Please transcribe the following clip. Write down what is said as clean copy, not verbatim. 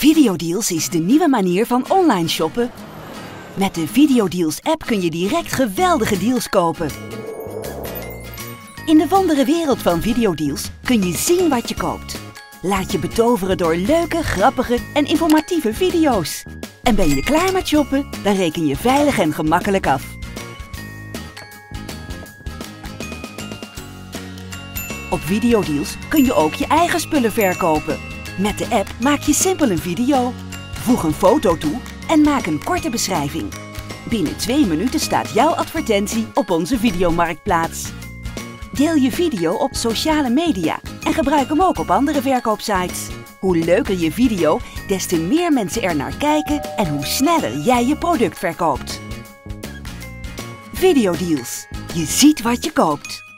Videodeals is de nieuwe manier van online shoppen. Met de Videodeals app kun je direct geweldige deals kopen. In de wondere wereld van Videodeals kun je zien wat je koopt. Laat je betoveren door leuke, grappige en informatieve video's. En ben je klaar met shoppen, dan reken je veilig en gemakkelijk af. Op Videodeals kun je ook je eigen spullen verkopen. Met de app maak je simpel een video, voeg een foto toe en maak een korte beschrijving. Binnen 2 minuten staat jouw advertentie op onze videomarktplaats. Deel je video op sociale media en gebruik hem ook op andere verkoopsites. Hoe leuker je video, des te meer mensen er naar kijken en hoe sneller jij je product verkoopt. Videodeals. Je ziet wat je koopt.